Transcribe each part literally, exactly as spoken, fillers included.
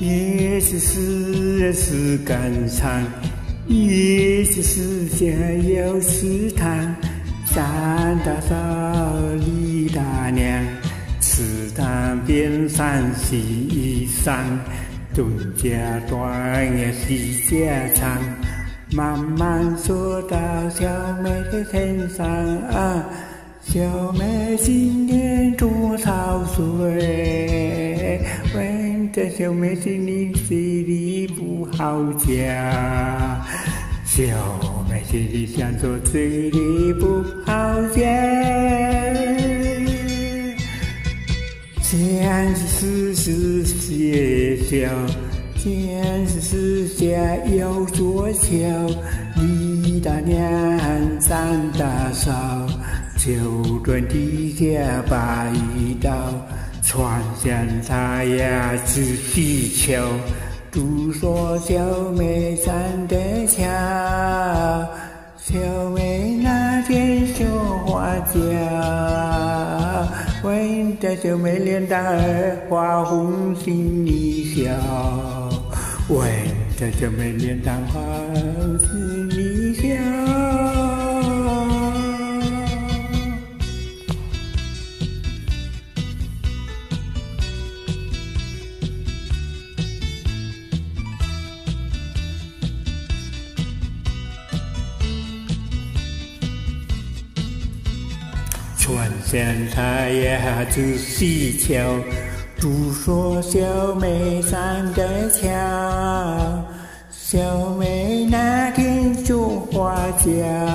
也是诗人是肝肠，也是世间有池塘。三大嫂，李大娘，池塘边上洗衣裳，东家短呀西家长。慢慢说到小妹的身上啊，小妹今年多少岁？问这小妹心里心里不好讲，小妹心里想说嘴里不好讲。见识是写笑，见识下有多巧。李大娘张大嫂，九转地下把一刀，传香茶呀仔细瞧。都说小妹长得巧，小妹那天绣花轿，问得小妹脸蛋儿花红心里笑，问得小妹脸蛋花红心里笑。传香茶呀仔细瞧，都说小妹长得巧，小妹那天绣花轿，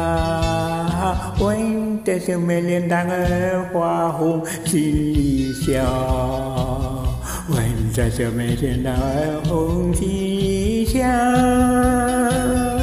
问得小妹脸蛋儿花红心里笑，问得小妹脸蛋儿红心里笑。